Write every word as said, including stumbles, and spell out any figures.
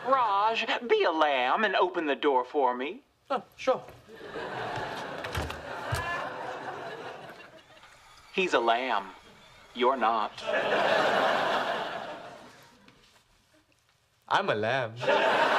Raj, be a lamb and open the door for me. Oh, sure. He's a lamb. You're not. I'm a lamb.